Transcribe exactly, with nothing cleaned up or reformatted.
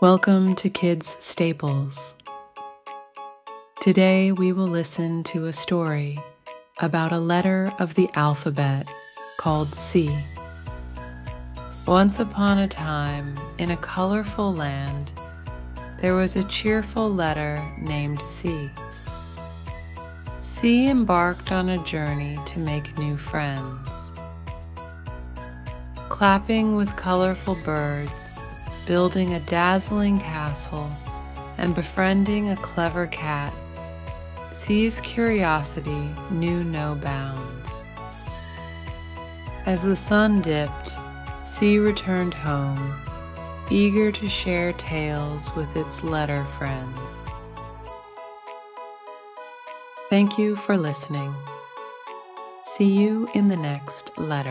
Welcome to Kidz Staplz. Today we will listen to a story about a letter of the alphabet called C. Once upon a time, in a colorful land, there was a cheerful letter named C. C embarked on a journey to make new friends. Clapping with colorful birds, building a dazzling castle, and befriending a clever cat, C's curiosity knew no bounds. As the sun dipped, C returned home, eager to share tales with its letter friends. Thank you for listening. See you in the next letter.